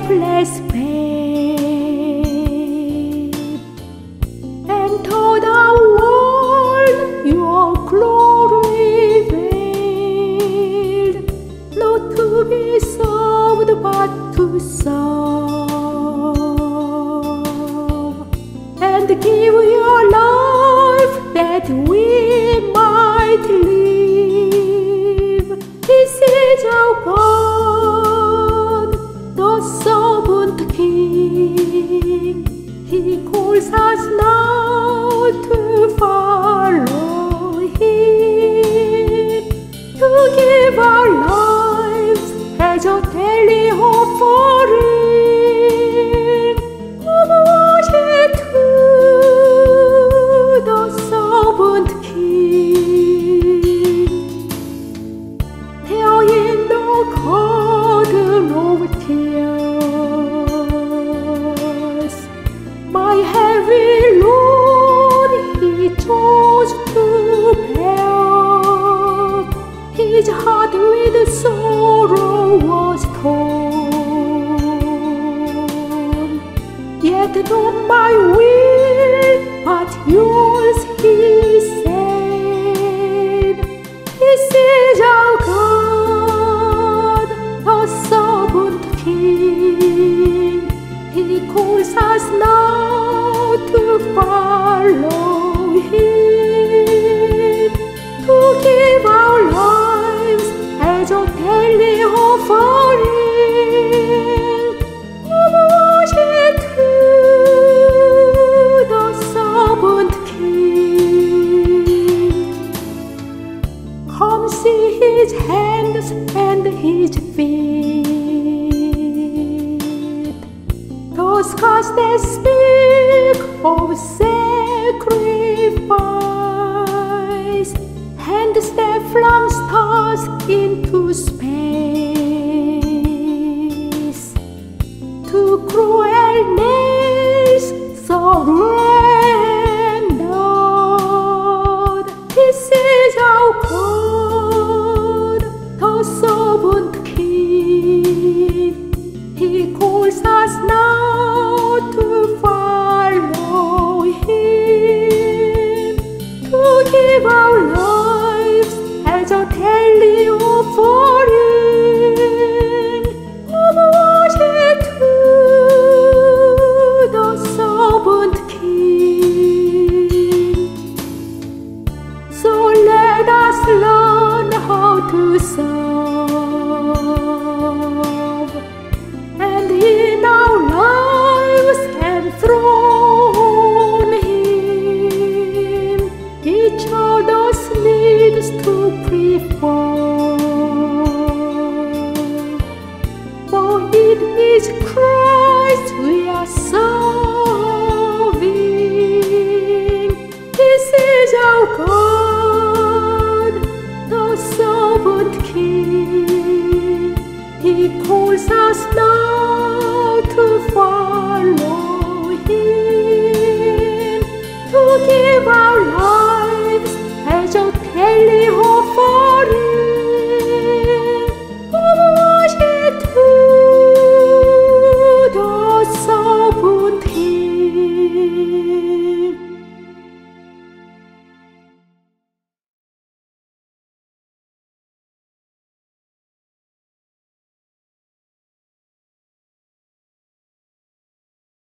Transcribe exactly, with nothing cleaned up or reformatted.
helpless babe. Enter the world, your glory veiled, not to be served but to serve, and give your life that we might live. This is our God, the servant King. He calls us now to follow Him, to give our lives as a daily offering of worship to the servant King. There in the garden of tears, my heavy load He chose to bear. His heart with sorrow was torn, yet not my will but yours, He said. This is our God, the servant King. He calls us now to follow Him, to give our lives as a daily offering of worship to the servant King. Come see His hands and His feet, those scars that speak of sacrifice, hands that flung stars into space, to cruel nails surrendered. This is our God, the servant King. He calls us now to follow Him, to give our lives as a daily offering of worship to the servant King. So let us learn how to serve, and in our lives enthrone Him, each other's needs to prefer. For it is Christ we are serving. This is our God, the servant King. He calls us now